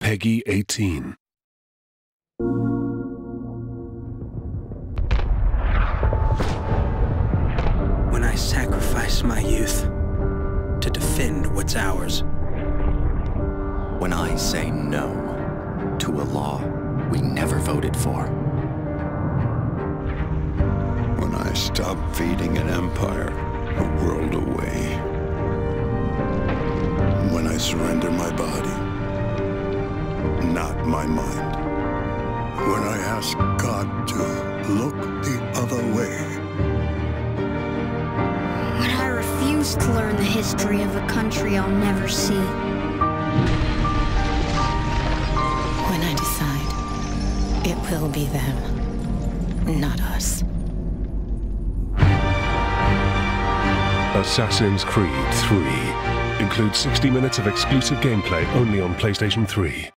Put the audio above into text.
Peggy 18. When I sacrifice my youth to defend what's ours. When I say no to a law we never voted for. When I stop feeding an empire a world away. When I surrender my body, not my mind. When I ask God to look the other way. When I refuse to learn the history of a country I'll never see. When I decide it will be them, not us. Assassin's Creed 3 includes 60 minutes of exclusive gameplay only on PlayStation 3.